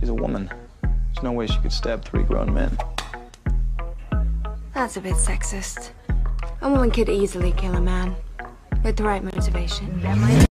She's a woman. There's no way she could stab 3 grown men. That's a bit sexist. A woman could easily kill a man with the right motivation.